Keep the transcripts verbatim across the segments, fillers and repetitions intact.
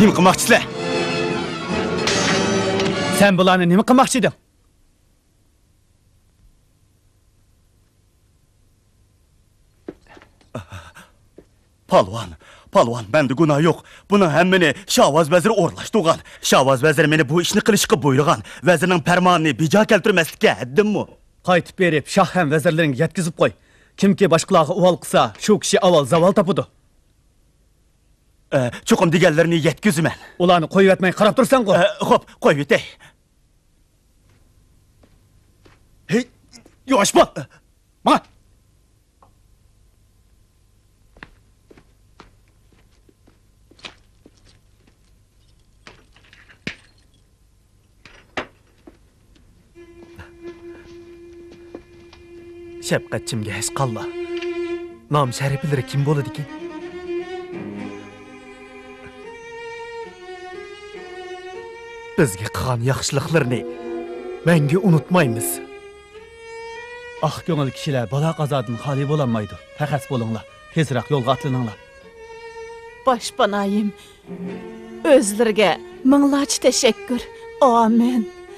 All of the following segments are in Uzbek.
Nima qilmoqchisizlar? Sen bularni nima qilmoqchi eding? Palvon, palvon, menda gunoh yo'q. Buning hammani Shavvoz vazir o'rlashtirgan. Shavvoz vazir meni bu ishni qilishga buyurgan. Vazirning farmonini bejo keltirmaslikka haddimmi? Qaytib berib, shoh ham vazirlaringga yetkazib qo'y. Kimki boshqalarga uvol qilsa, shu kishi avval zavol topadi. Chuqum deganlarni yetkazaman. Ularni qo'yib etmay qarab tursan-ku. Xo'p, qo'yib etay. Hey, yavaş bak. Bak. Şefqatchimga hech qalla. Nom shariflari kim bo'ladi ekan? Bizga qilgan yaxshiliklarini menga unutmaymiz. Ah ko'ngil kishilar bola qazodan xoli bo'lolmaydi. Faqat bo'linglar. Tezroq yo'lga atlaninglar. Boshpanayim. O'zlariga minglarcha tashakkur. Amin.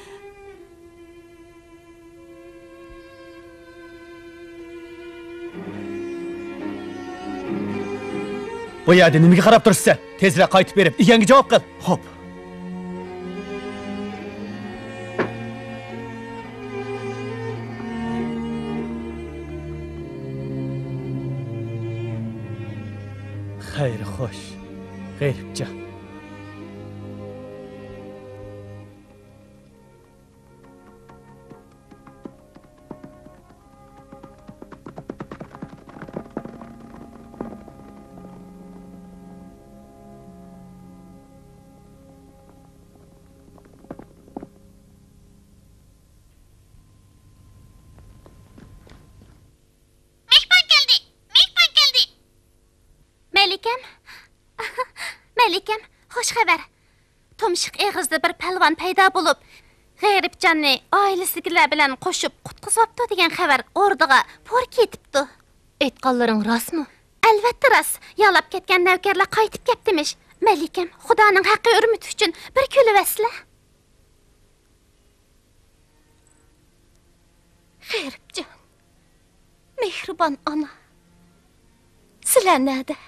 Bu yerda nimaga qarab turibsan? Tezroq qaytib berib, eganga javob qil. Xo'p. Xayr, xo'sh. G'iripcha. Melikem, Melikem, hoş haber. Tomşiq egizda bir palvon paydo bo'lib, G'iripchani oilasidagilar bilan qo'shib qutqizibdi degan xabar o'rdiga por ketibdi. Aytganlaring rostmi? Albatta rost. Yolab ketgan navkarlar qaytib ketdimish. Melikem, Xudoning haqqi urmiti uchun bir kulivasizlar. G'iripjon, mehribon ona. Sizlar nada?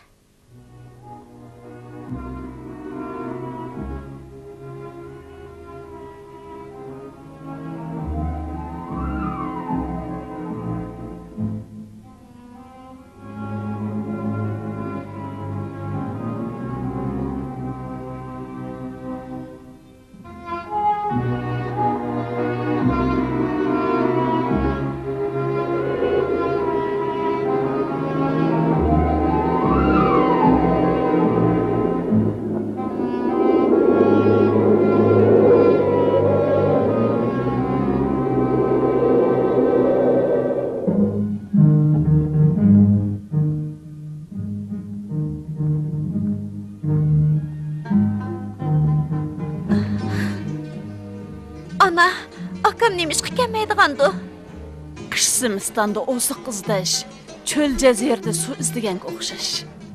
Ana, akam neymiş kelmaydigandu? Qish Simistanda o'siq izdash, cho'l jazirada suv izdiganga o'xshash.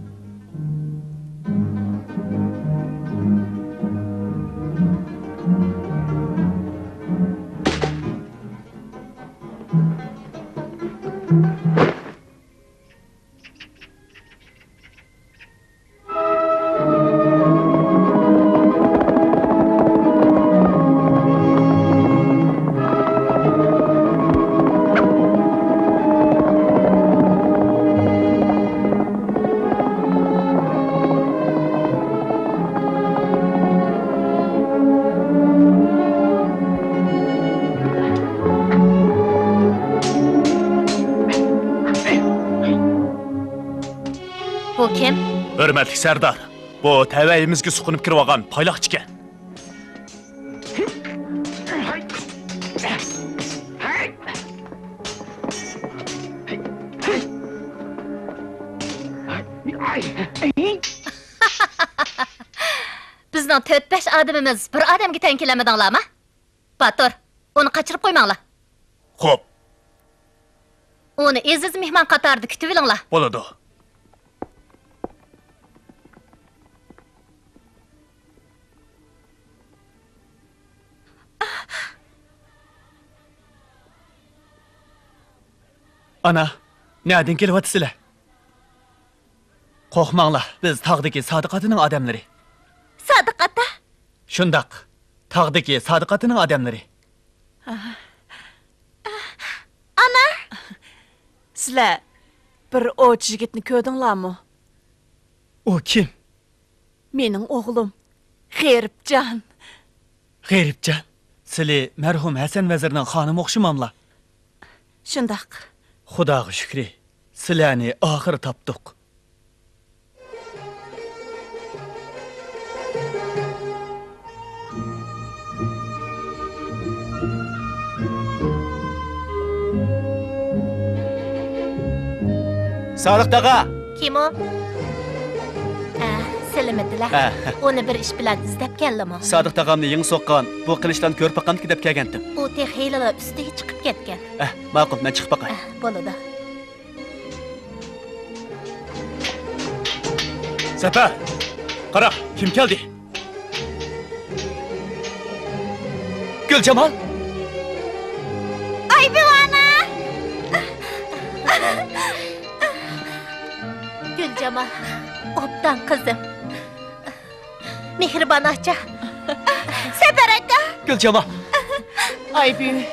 Bu kim? Hürmetli Serdar, bu teveyimizge sukunup kirip olgan paylakçı ekan. Bizning to'rt besh odamimiz bir odamga teng kelamidinglarmi? Batur, uni qochirib qo'ymanglar. Xo'p. Uni aziz mehmon qatorida kutib olinglar. Bo'ladi. Ana, nereden kelyapsizlar? Qo'rqmanglar, biz tog'dagi Sodiqatining odamlari. Sodiqata? Shundaq, tog'dagi Sodiqatining odamlari. Ana, Sizlar bir o'ch yigitni ko'rdinglarmi? U kim? Mening o'g'lim G'iripjon. G'iripjon. Sizlar marhum Hasan vazirning xonimi o'xshamamlar. Shundaq. Xudoga shukri, sizlarni oxiri topdik. Sodiqtag'a. kim o? Ah, Selimdilar. Onu bir iş bilan izlab keldimi? Sodiq tag'amni yeng so'qqan, bu qilishdan ko'rpa qamti deb kelgandim. U te xeylalar ustiga chiqib ketgan. Eh, ma'qul, men chiqib boqay. Ah, bo'ladi. Safar. Qara, kim keldi? Guljamal. Ay bivana! Gülcemal, obdan kızım. Mihriban aça. Sefer aka. Guljamal. Ay büyü.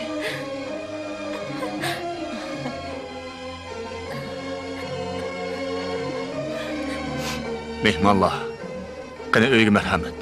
Mehmonlar. Qani uyga marhamat.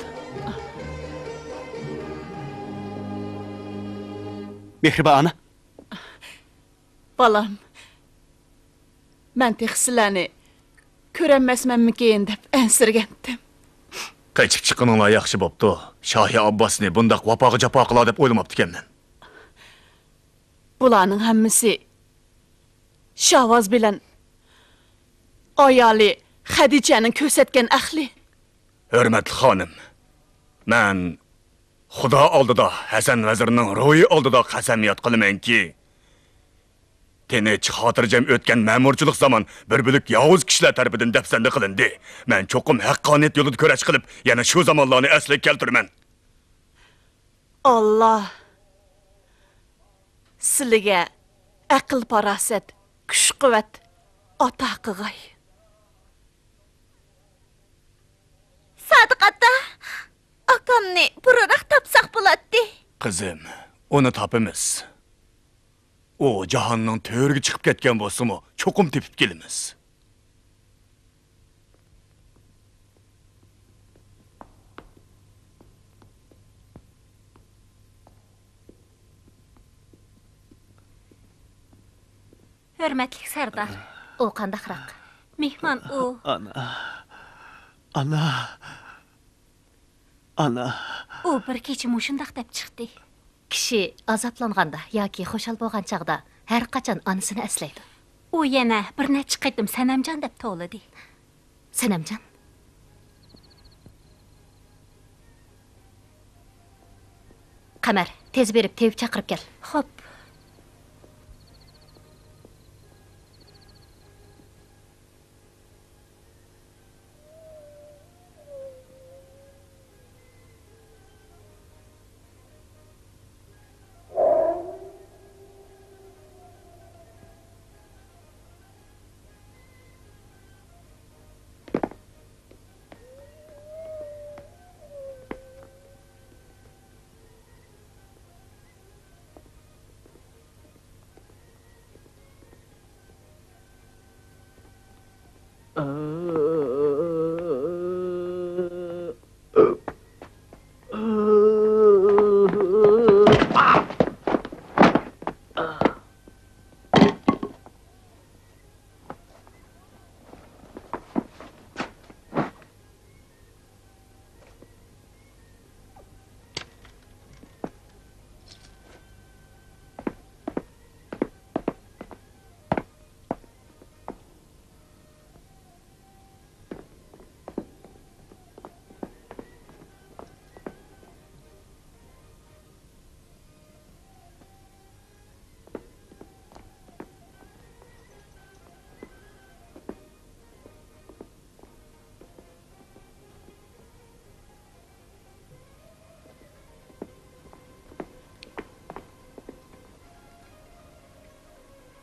Mehriba ana. Balam. Men texsilani ko'rolmasmanmikin deb ansirgandim. Qaychib chiqqaninglar yaxshi bo'pti. Shohi Abbosni bundaq vafoga jafo qila deb o'ylamabdi ekanman. Bularning hammasi Shavvoz bilan ayoli Xadichaning ko'rsatgan ahli. Hurmatli xonim. Men Xudo oldida Hasan vazirning ruhi oldida qasamiyat qilamanki, tinch xotirjam o'tgan ma'murchilik zamon bir bilik yovuz kishilar tarafidan dafsanda qilindi. Men cho'qim haqqoniyat yo'lida kurash qilib, yana shu zamonlarni asliga keltiraman. Alloh sizlarga aql farosat, kuch-quvvat ata qilg'ay. Sodiqata, akamni burunaq tapsaq bo'ladi. Qizim, uni topimiz. O jahonning to'riga chiqib ketgan bo'lsa-mu, cho'qim tepib kelamiz. Hürmetlik Serdar, o qandaqroq? Mehmon u. Ana. Ana. Ana. U bir kecha mushundaq deb chiqdi. Kishi azoblanganda yoki xo'shal bo'lgan chaqda har qachon onasini aslaydi. U yana bir necha qaytim Sanamjon deb to'ladi. Sanamjon? Qamar, tez berib tevib chaqirib kel. Xo'p.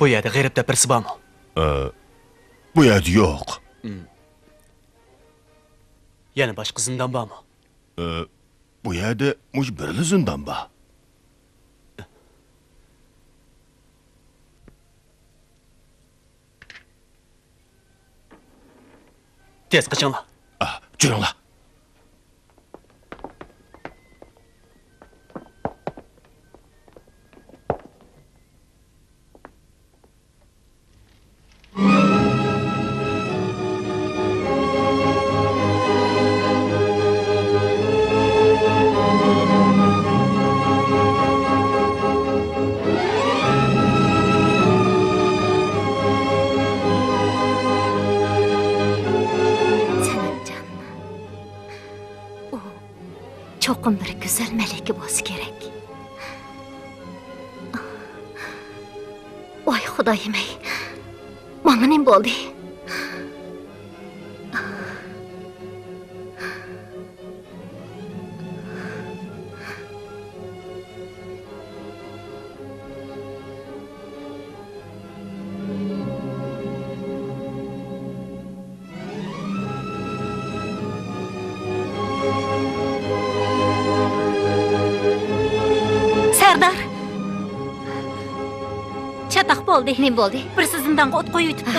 Bu yerda G'iripda birisi bormi? Ee, bu yerda yo'q. Yana boshqa zindan bormi? Ee, bu yerda mush birli zindan bor. Tez qichinglar. Ah, juringlar. Çoxum bir güzel meleki bo'lsa kerak. Voy xudoyim-ey. Menga nima bo'ldi? Çataq bo'ldi. Nima bo'ldi? Bir zindonga o't qo'yib yutibdi.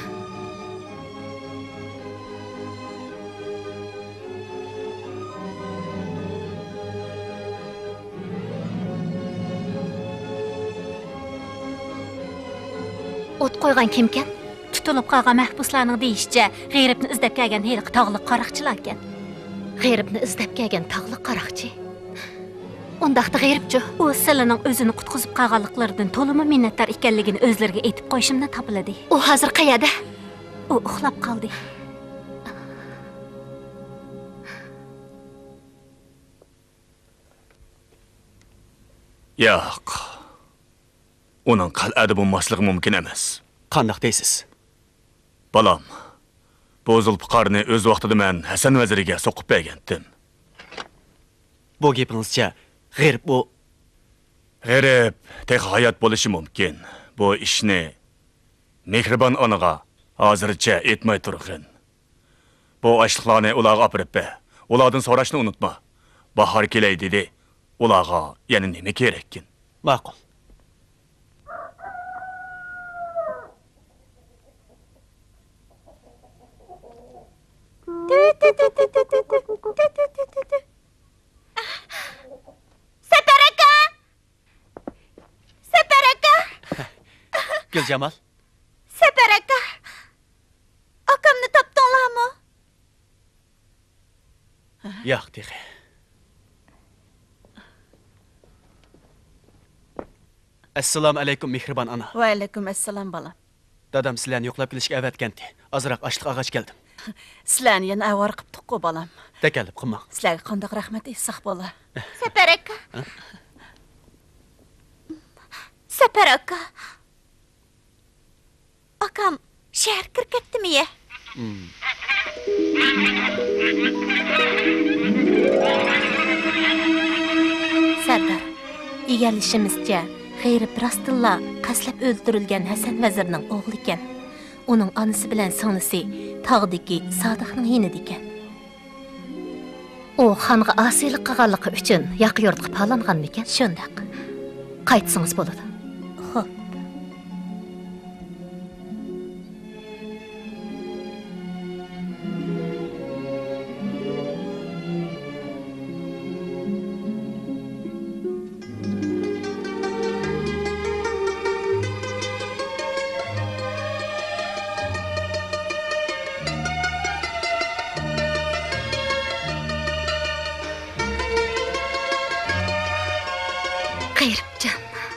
O't qo'ygan kimkan? Tutilib qolgan mahbuslarning deyishicha, G'iripni izlab kelgan heliq tog'liq qaroqchilar ekan. G'iripni izlab kelgan tog'liq qaroqchi. Ondaqda G'iripchi, u sizlarning o'zini qutqizib qolganliklaridan to'limi minnatdor ekanligini o'zlariga aytib qo'yishimdan topiladi. U hozir qayerda? U uxlab qoldi. Yo'q. Uning qal'ada bo'lmasligi mumkin emas. Qandoq deysiz? Balam, bu zulfiqarni o'z vaqtida men Hasan vaziriga so'qib bergandim. Bu gapingizcha G'irip bu G'irip tek hayot bo'lishi mumkin. Bu ishni mehribon onaga hozircha aytmay turg'in. Bu ochliqlarni ularga olib ber. Ulardan so'rashni unutma. Bahor kelay dedi. Ularga yana nima kerakkin? Ma'qul. Separaka! Separaka! Guljamal. Separaka! Akamni topdinglarmi? Yo'q, dexe. Assalomu alaykum mehribon ona. Va alaykum assalom bolam. Dadam sizlarni yo'qlab kelishga avatgandi. Ozroq ochliq ag'ach keldim. Sizlarni yana avar qilib-ku bolam. Takallub qilmang. Sizlarga qandoq rahmat aytsak bo'la. Separaka. Separaka. Akam shahar kirib ketdimi-ya? Sardar, egallishimizcha G'irip rostilla qaslab o'ldirilgan Hasan vazirning o'g'li ekan. Uning onasi bilan singlisi tog'dagi Sodiqning yinida ekan. U xonga osiylik qilganligi uchun yoq-yurtga palangan ekan. Shundaq. Qaytsangiz bo'ladi. Xo'p. G'iripjon.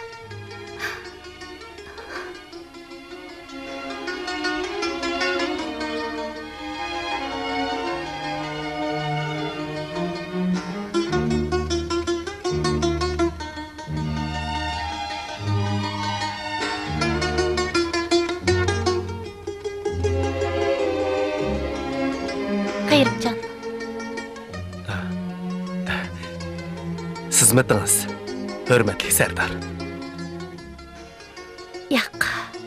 G'iripjon. Xizmatingiz. Hürmetli Serdar. Yo'q.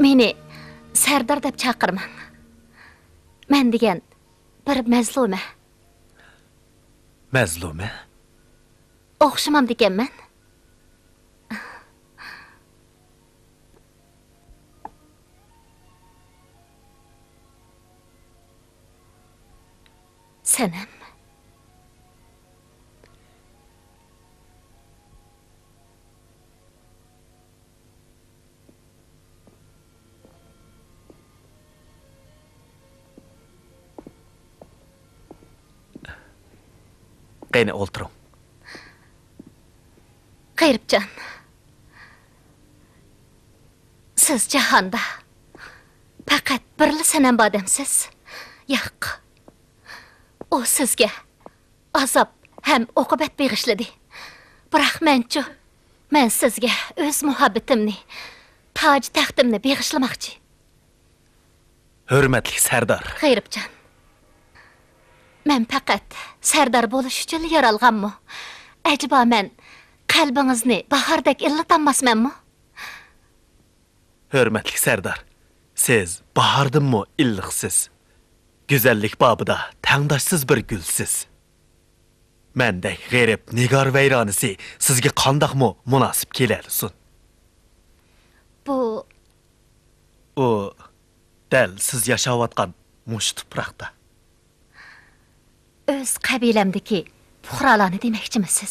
Meni Sardar deb chaqirmang. Men degan bir mazluma. Mazluma? O'xshamam deganman. Senem. Qani o'ltiring. G'iripjon. Siz jahonda faqat birli Senem odamsiz. Yo'q. O sizga azob ham oqibat beg'ishladi. Biroq menchu, men sizga o'z muhabbatimni, toj taxtimni beg'ishlamoqchi. Hurmatli Sardar. G'iripjon. Men faqat Sardar bo'lish uchun yaralganmi? Acaba men qalbingizni bahordek illatanmasmanmi? Hurmatli Sardar. Siz bahordimmi illiqsiz? Güzellik babıda tangdoshsiz bir gulsiz. Mendek g'irib nigor vayronisi sizga qandoqmi munosib keladisin? Bu u dal siz yashayotgan mush tuproqda. O'z qabilamdagi puhralarni demoqchimisiz?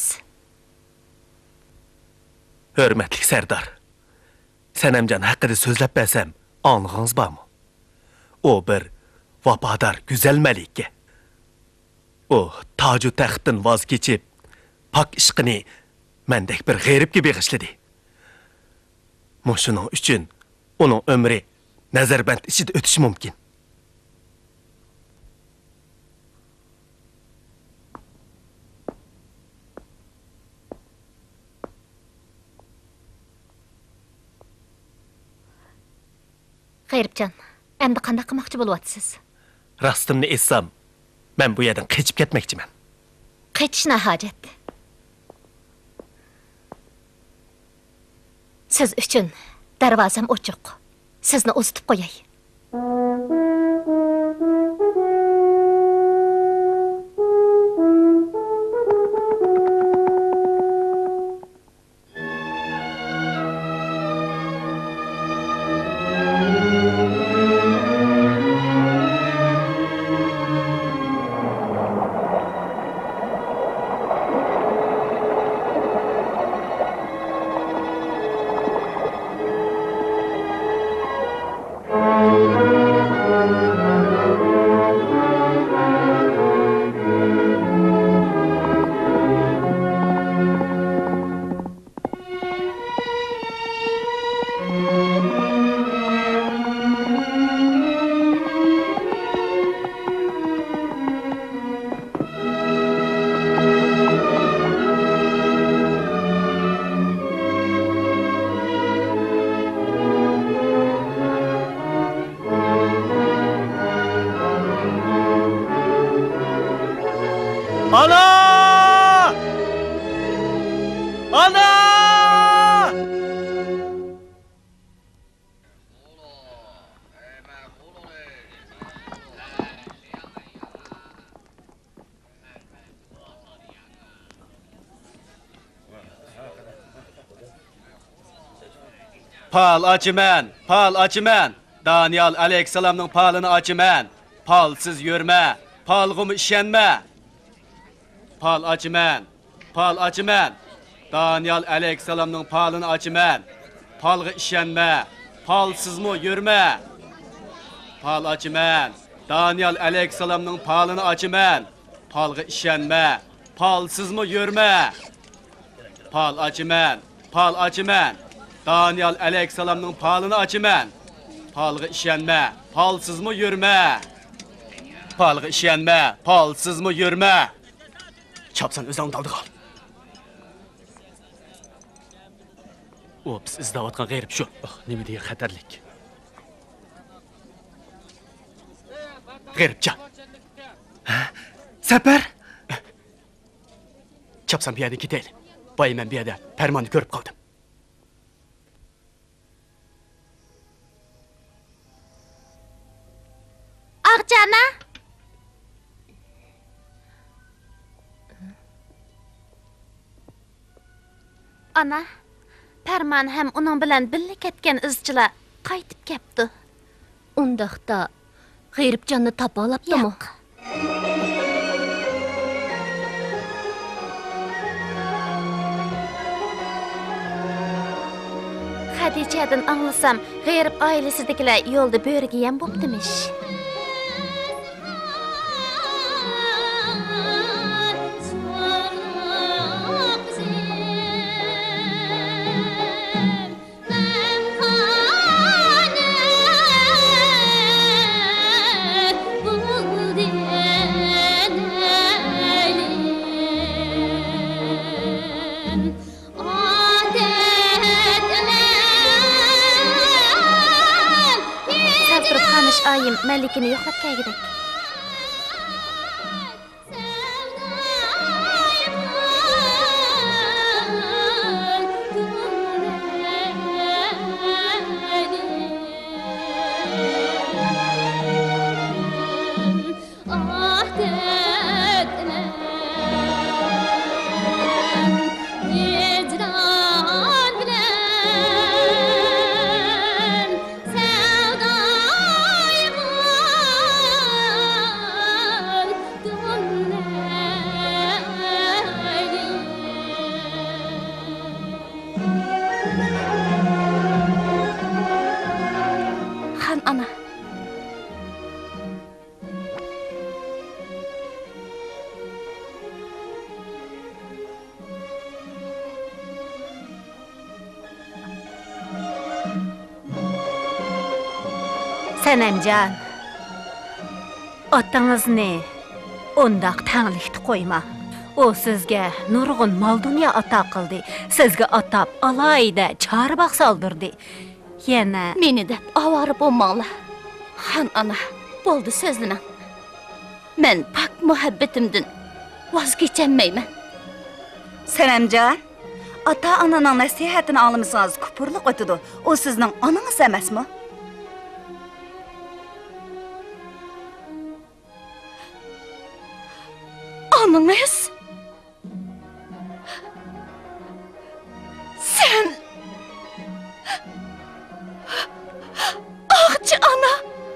Hurmatli Sardar. Senemjon haqida so'zlab bersam, anlig'ingiz bormi? O bir vafodar güzel malika. O taju taxtdan voz kechib, pak ishqini mendek bir g'iribga beg'ishladi. Mushuning uchun uning umri nazarband ichida o'tishi mumkin. G'iripjon, endi qanday qilmoqchi bo'lyapsiz? Rastimni etsam, men bu yerdan qechib ketmoqchiman. Qechishna hojat. Siz uchun darvozam ochiq. Sizni uzitib qo'yay. Ana! Ana! Pal açımen, pal açımen. Daniel Aleyhisselam'ın palını açımen. Palsız yürme, palgımı işenme. Pal açımen, pal açımen. Daniel Aleyhisselam'ın palını açımen. Palgı işenme, palsız mı yürme. Pal açımen, Daniel Aleyhisselam'ın palını açımen. Palgı işenme, palsız mı yürme. Pal açımen, pal açımen. Daniel Aleyhisselam'ın palını açımen. Palgı işenme, palsız mı yürme. Palgı işenme, palsız mı yürme. Çapsan özden daldı kal. O biz izdavatkan gayrip şu. Oh, nima degan xatarlik. Gayripcan. Ha? Sapar? Çapsan bir yerden gidelim. Bayım ben bir yerde permanı görüp kaldım. Ana. Ana, Parman ham uning bilan birga ketgan izchilar qaytib kelibdi. Undaqda G'iripjonni topa olibdimi? Hadichadan anglasam, Ghirip oilasidagilar yo'lda bo'riga ham bo'ptimish. Ayım Melikini yo'qlab kelgidek. Senemcan, otаңызны ondaq tanglikdi qo'yma. O sizga nurg'un mol dunyo ata qildi. Sizga atab alayda charbaq soldurdi. Yana Meni deb avara bo'lmanglar. Xan ana, bo'ldi so'zlaning. Men pak muhabbatimdan voz kechammayman. Senemcan, ata ananing nasihatini almışsınız kupurluq o'tidi. O sizning onangiz emasmi? Ananız? Sen... Ağçı ana!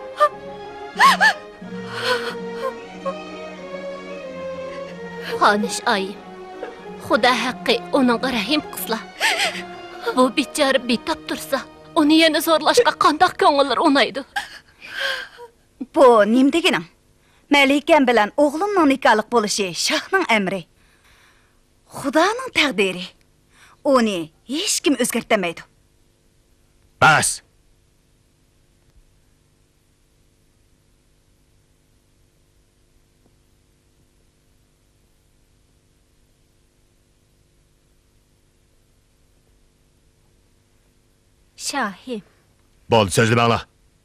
Xanish ayım, Xudo haqqi onun rahim qısla. Bu bichara betap tursa, onu yana zo'rlashga qandoq ko'ngillar o'naydi. Bu nim deganing? Melikam bilan o'g'limning nikohlik bo'lishi shohning amri. Xudoning taqdiri. Uni hech kim o'zgartirmaydi. Bas. Şahim. Bo'ldi, so'zlamanglar.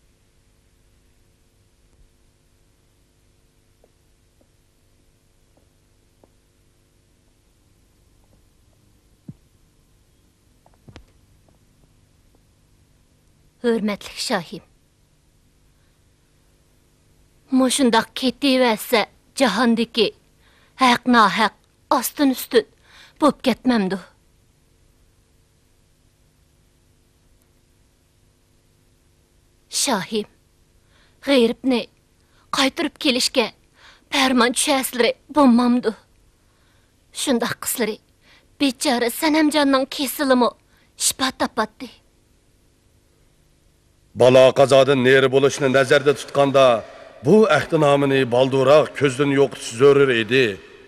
Hürmetlik Şahim. Moşundaq ketiverse jahondagi haq nahaq ostun üstün bo'p ketmamdi. Şahim, G'iripni qaytirib kelishga farmon tushasizlar bo'lmamdi. Shundaq qizlari bechora Sanamjonning kesilimi shifa topatdi. Bala qazodan neri bo'lishni nazarda tutganda bu ahdinomini balduroq ko'zdan yo'qitish zarur edi.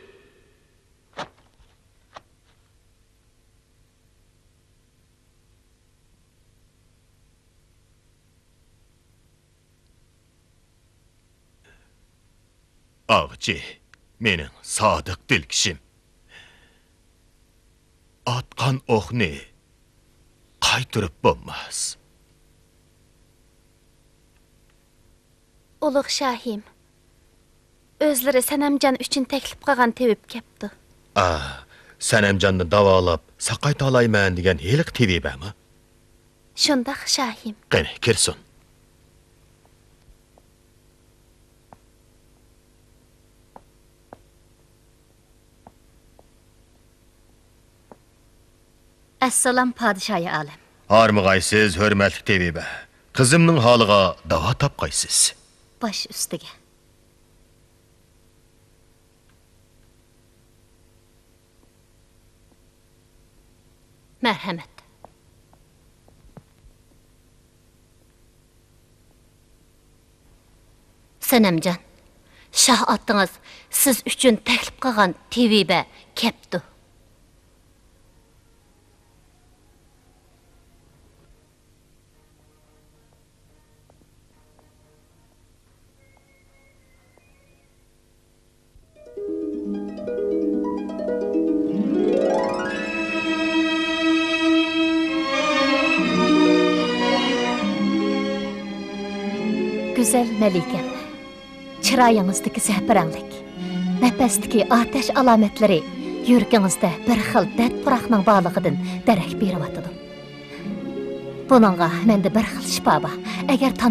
Ağçı, mening sodiq dil kishim. Atqan o'qni qaytirib bo'lmas. Ulug' Şahim, o'zlari Sanamjon uchun taklif qilgan tevib kepti. Ah, Sanamjonni davolab saqayta olayman degan heliq tevibami? Shundaq Şahim. Qani, kirsin. Assalom padişahı alim. Harmıqaysiz, hörmətli tebibə. Qızımның halığa dava tapqaysiz. Baş üstüge. Merhamet. Senemcan, şah attınız, siz üçün təklif qılğan tebibə kepdu. Güzel Melikem, çırayınızdaki zəhbirənlik, nəfəsdeki ateş alametleri, yürgünüzdə bir xil dət pıraqның bağlığıdın dərək berib atıdı. Bununla məndə bir xil şifa var. Əgər